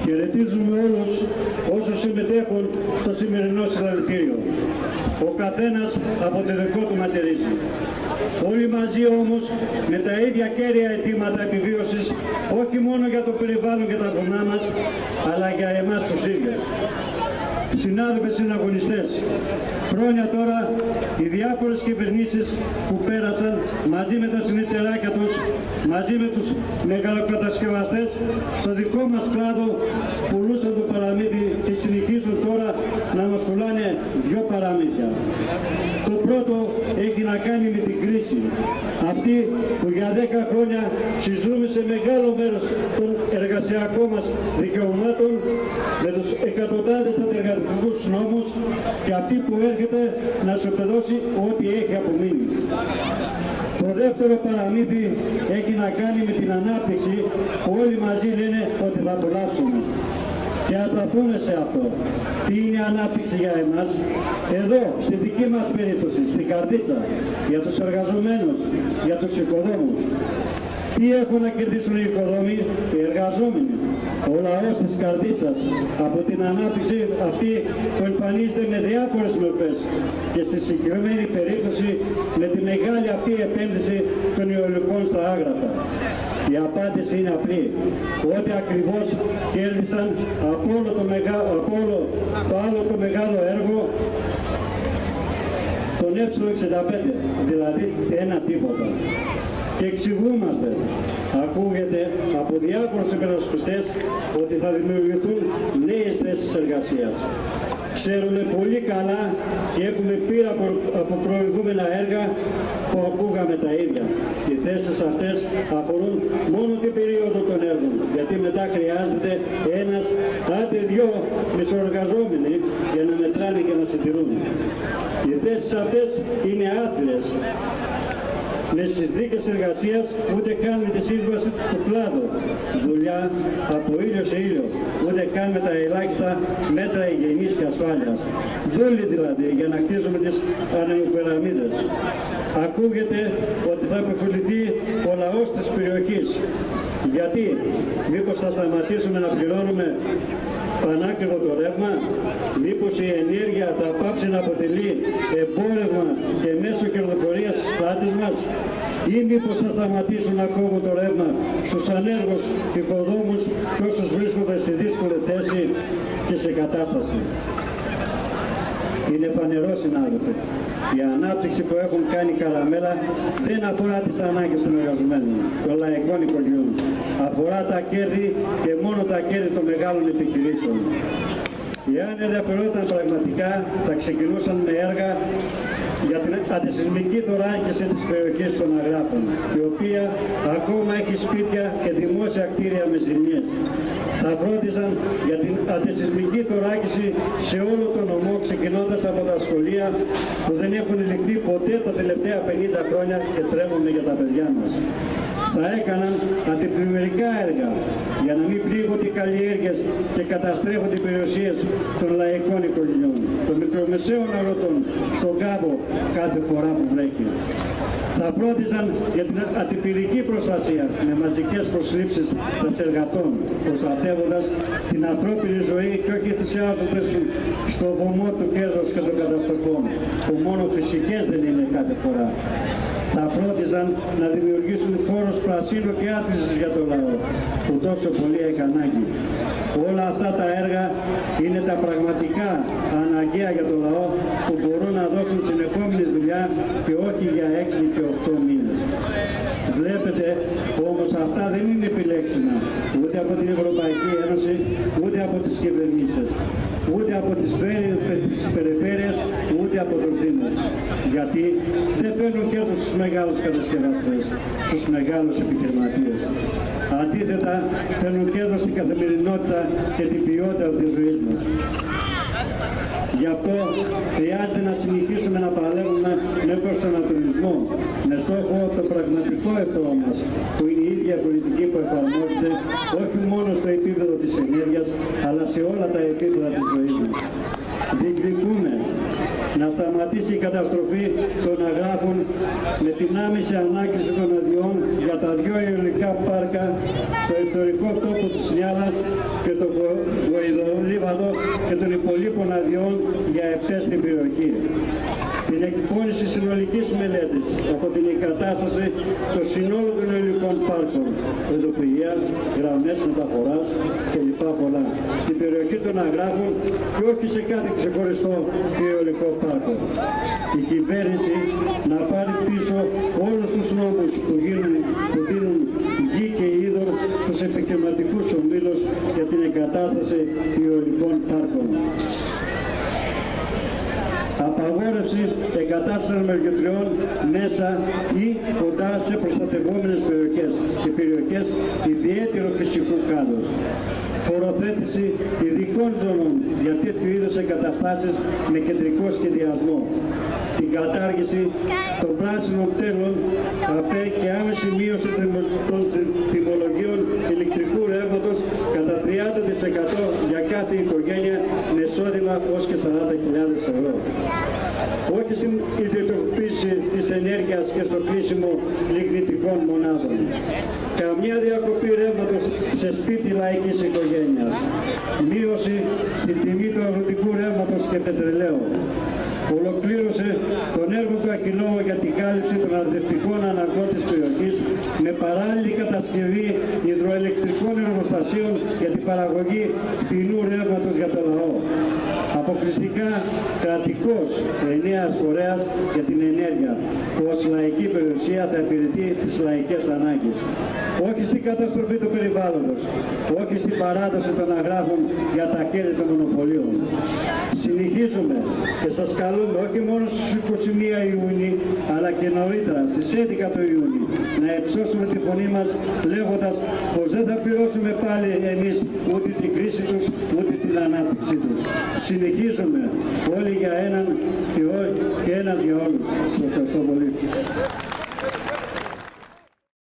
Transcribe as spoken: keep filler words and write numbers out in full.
Χαιρετίζουμε όλους όσους συμμετέχουν στο σημερινό συλλαλητήριο. Ο καθένας από το δικό του ματερίζει. Όλοι μαζί όμως με τα ίδια κέρια αιτήματα επιβίωσης, όχι μόνο για το περιβάλλον και τα βουνά μας, αλλά για εμάς τους ίδιους. Συνάδελφοι συναγωνιστές, χρόνια τώρα οι διάφορες κυβερνήσεις που πέρασαν μαζί με τα συνεταιράκια τους, μαζί με τους μεγαλοκατασκευαστές στο δικό μας κλάδο πουλούσαν το παραμύθι και συνεχίζουν τώρα να μας πουλάνε δυο παραμύθια. Το πρώτο έχει να κάνει με την κρίση. Αυτή που για δέκα χρόνια συζούμε σε μεγάλο μέρος των εργασιακών μας δικαιωμάτων με τους εκατοντάδες αντεργατικούς νόμους και αυτή που έρχεται να σου παιδώσει ό,τι έχει απομείνει. Το δεύτερο παραμύθι έχει να κάνει με την ανάπτυξη που όλοι μαζί λένε ότι θα απολαύσουμε. Και ας σταθούμε σε αυτό. Τι είναι ανάπτυξη για εμάς? Εδώ, στη δική μας περίπτωση, στην Καρδίτσα, για τους εργαζομένους, για τους οικοδόμους. Τι έχουν να κερδίσουν οι οικοδόμοι? Οι εργαζόμενοι. Ο λαός της Καρδίτσας από την ανάπτυξη αυτή που εμφανίζεται με διάφορες μορφές και στη συγκεκριμένη περίπτωση με τη μεγάλη αυτή επένδυση των αιωλικών στα Άγραφα. Η απάντηση είναι απλή, ότι ακριβώς κέρδισαν από όλο το, μεγά, από όλο το άλλο το μεγάλο έργο τον Ε εξήντα πέντε, δηλαδή ένα τίποτα. Και εξηγούμαστε, ακούγεται από διάφορους υπερασπιστές ότι θα δημιουργηθούν νέες θέσεις εργασίας. Ξέρουμε πολύ καλά και έχουμε πει από, από προηγούμενα έργα που ακούγαμε τα ίδια. Οι θέσεις αυτές αφορούν μόνο την περίοδο των έργων, γιατί μετά χρειάζεται ένας, άντε δυο μισοεργαζόμενοι για να μετράνε και να συντηρούν. Οι θέσεις αυτές είναι άθλιες, με συνθήκες εργασίας, ούτε καν με τη σύμβαση του κλάδου. Δουλειά από ήλιο σε ήλιο, ούτε καν με τα ελάχιστα μέτρα υγιεινής και ασφάλειας. Δούλοι δηλαδή για να χτίζουμε τις ανεμοπυραμίδες. Ακούγεται ότι θα επιφυληθεί ο λαός της περιοχής. Γιατί? Μήπως θα σταματήσουμε να πληρώνουμε πανάκριβο το ρεύμα? Μήπως η ενέργεια θα πάψει να αποτελεί εμπόρευμα και μέσο κερδοφορίας στις πλάτες μας? Ή μήπως θα σταματήσουν να κόβουν το ρεύμα στους ανέργους οικοδόμους και όσους βρίσκονται σε δύσκολη θέση και σε κατάσταση? Είναι φανερό, συνάδελφοι, η ανάπτυξη που έχουν κάνει Καραμέλα δεν αφορά τις ανάγκες των εργαζομένων, των λαϊκών οικογενειών. Αφορά τα κέρδη και μόνο τα κέρδη των μεγάλων επιχειρήσεων. Εάν ενδιαφερόταν πραγματικά, θα ξεκινούσαν με έργα για την αντισυσμική θωράκιση της περιοχής των Αγράφων, η οποία ακόμα έχει σπίτια και δημόσια κτίρια με ζημιές. Θα φρόντιζαν για την αντισυσμική θωράκιση σε όλο τον νομό, ξεκινώντας από τα σχολεία που δεν έχουν ληφθεί ποτέ τα τελευταία πενήντα χρόνια και τρέμουμε για τα παιδιά μας. Θα έκαναν αντιπλημμυρικά έργα για να μην πλήγονται οι καλλιέργειες και καταστρέφονται οι περιουσίες των λαϊκών οικογενειών, των μικρομεσαίων αγροτών στον κάμπο κάθε φορά που βρέχει. Θα φρόντιζαν για την αντιπυρική προστασία με μαζικές προσλήψεις των εργατών, προστατεύοντας την ανθρώπινη ζωή και όχι θυσιάζοντας στο βωμό του κέρδους και των καταστροφών, που μόνο φυσικές δεν είναι κάθε φορά. Θα φρόντιζαν να δημιουργήσουν φόρους πρασίνου και άθλησης για το λαό, που τόσο πολύ έχει ανάγκη. Όλα αυτά τα έργα είναι τα πραγματικά αναγκαία για το λαό, που μπορούν να δώσουν συνεχόμενη δουλειά και όχι για έξι και οκτώ μήνες. Βλέπετε όμως αυτά δεν είναι επιλέξιμα ούτε από την Ευρωπαϊκή Ένωση, ούτε από τις κυβερνήσεις, ούτε από τις, τις περιφέρειες, ούτε από τους Δήμους. Γιατί δεν παίρνουν κέρδος στους μεγάλους κατασκευαστές, στους μεγάλους επιχειρηματίες. Αντίθετα, παίρνουν κέρδος στην καθημερινότητα και την ποιότητα της ζωής μας. Γι' αυτό χρειάζεται να συνεχίσουμε να παλεύουμε με προσανατολισμό, με στόχο το πραγματικό εχθρό μας, που είναι η ίδια πολιτική που εφαρμόζεται όχι μόνο στο επίπεδο της ενέργειας, αλλά σε όλα τα επίπεδα της ζωής μας. Διεκδικούμε να σταματήσει η καταστροφή των αγράφων με την άμεση ανάκριση των αδειών για τα δύο αιωλικά πάρκα στο ιστορικό τόπο της Νιάλας και το Βοηδολίβαδο και των υπολείπων αδειών για επτές στην περιοχή. Την εκπόνηση συνολικής μελέτης από την εγκατάσταση των συνόλου των αιωλικών πάρκων, οδοποιία, γραμμές μεταφοράς κλπ. Πολλά στην περιοχή των αγράφων και όχι σε κάτι ξεχωριστό αιωλικό πάρκο. Η κυβέρνηση να πάρει πίσω όλους τους νόμους που, γίνουν, που δίνουν γη και είδωρ στους επιχειρηματικούς ομίλους για την εγκατάσταση αιωλικών πάρκων. Απαγόρευση εγκατάστασης μεροκεντριών μέσα ή κοντά σε προστατευόμενες περιοχές και περιοχές ιδιαίτερου φυσικού κάλους. Φοροθέτηση ειδικών ζωνών για τέτοιου είδους εγκαταστάσεις με κεντρικό σχεδιασμό. Την κατάργηση των πράσινων τέλων ΑΠΕ και άμεση μείωση των τιμολογίων ηλεκτρικού ρεύματος κατά τριάντα τοις εκατό για κάθε οικογένεια με εισόδημα ως και σαράντα χιλιάδες ευρώ. Όχι στην ιδιωτικοποίηση της ενέργειας και στο κλείσιμο λιγνητικών μονάδων. Καμία διακοπή ρεύματος σε σπίτι λαϊκής οικογένειας. Μείωση στην τιμή του αγροτικού ρεύματος και πετρελαίου. Ολοκλήρωσε τον έργο του Ακινόου για την κάλυψη των αρδευτικών αναγκών της περιοχής με παράλληλη κατασκευή υδροελεκτρικών εργοστασίων για την παραγωγή φτηνού ρεύματος για το λαό. Αποκλειστικά κρατικός ενιαίας φορέας για την ενέργεια, που ως λαϊκή περιουσία θα υπηρετεί τις λαϊκές ανάγκες. Όχι στην καταστροφή του περιβάλλοντος, όχι στην παράδοση των αγράφων για τα κέρδη των μονοπωλίων. Συνεχίζουμε και σας καλούμε όχι μόνο στις είκοσι μία Ιουνίου, αλλά και νωρίτερα στις έντεκα του Ιούνιου να υψώσουμε τη φωνή μας λέγοντας πως δεν θα πληρώσουμε πάλι εμείς ούτε την κρίση τους ούτε την ανάπτυξή τους. Συνεχίζουμε όλοι για έναν και, όλοι, και ένας για όλους. Σας ευχαριστώ πολύ.